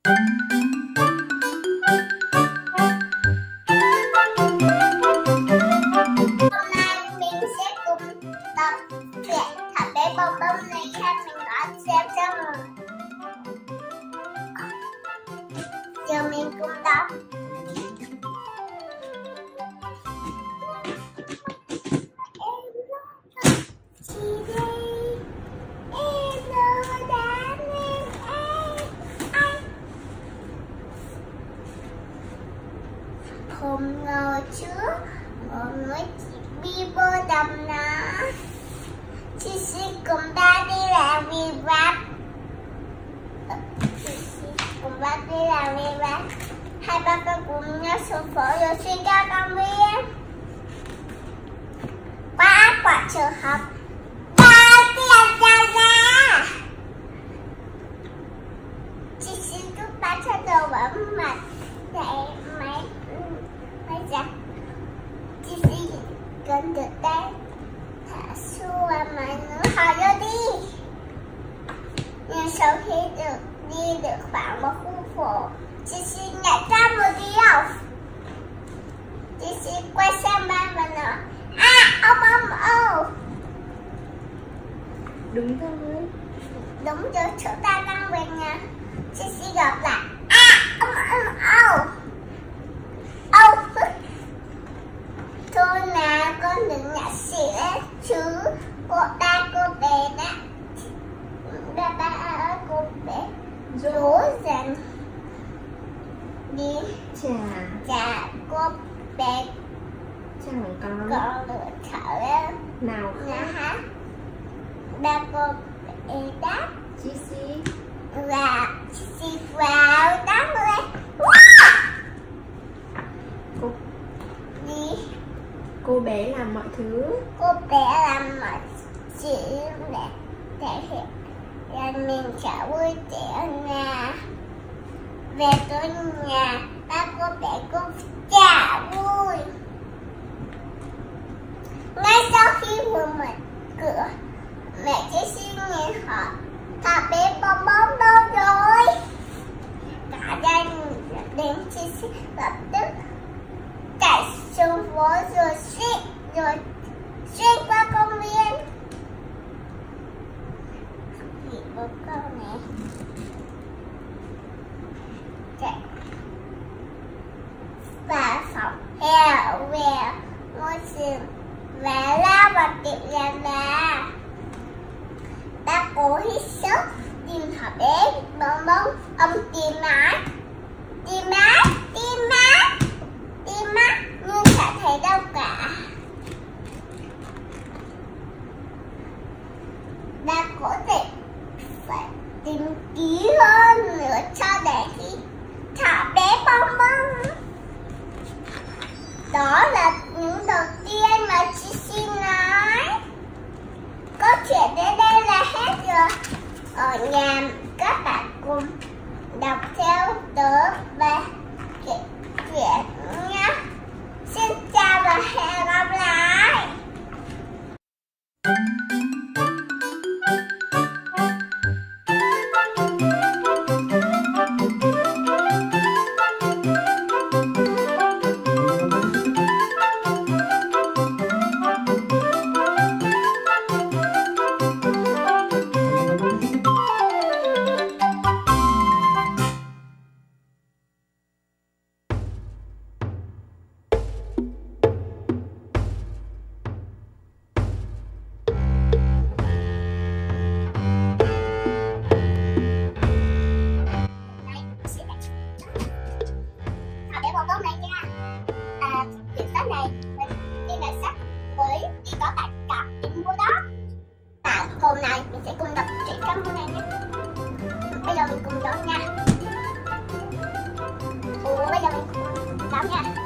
nay mình sẽ cùng tập truyện Thả bé bông bông này ha. Mình đã xem xong rồi. Giờ mình cùng đọc. Hôm ngồi trước một người chị bi bơ đầm nó chị sĩ cùng ba đi làm việc vặt. Chị sĩ cùng ba đi làm việc vặt. Hai ba con cùng nhau xuống phố rồi xuyên ra công viên. Qua quả trường học bao tiền ra. Chị sĩ giúp ba cho đầu vào mặt để máy ra. Chị sĩ cần được đây thả xua mà nó hỏi vô đi. Nhưng sau khi đi được khoảng một khu phố, chị sĩ nhảy ra một điều. Chị sĩ quay sang ba và nói: ông. Đúng thôi. Đúng rồi, chỗ ta đang về nhà. Chị sĩ gặp lại: ông. Thôi nào, con đừng nhặt xỉa chứ. Cô bé đã ba cô bé dỗ dành đi chả cô bé Chẳng có còn lựa thở lên nào hả. Ba cô bé đáp Chị sĩ và chị sĩ vào đáp lên. Cô bé làm mọi thứ. Cô bé làm mọi chuyện để thể hiện là mình chả vui vẻ ở nhà. Về tới nhà, ba cô bé cũng chả vui. Ngay sau khi vừa mở cửa, mẹ chị sĩ nhìn hỏi: thả bé bong bóng đâu rồi? Cả gia đình đến chị sĩ lập tức chạy xuống phố rồi xuyên qua công viên. Chị bố câu này chạy và phòng heo về ngôi trường và lao vào tiệm là đã cố hít sức tìm thả bé bong bóng. Ông tìm mãi nhưng chả thấy đâu cả. Đã có thể phải tìm kỹ hơn nữa cho để khi thả bé bong bóng. Đó là những đầu tiên mà chị xin nói. Câu chuyện đến đây là hết rồi. Ở nhà các bạn cùng đọc theo tớ và kể chuyện nhé. Xin chào và hẹn gặp lại. Quyển sách này tên là sách mới đi có bạn cảm tính mua đó. Và hôm nay mình sẽ cùng đọc truyện trong hôm nay nhé. Bây giờ mình cùng đón nha. Bây giờ mình cùng đón nha.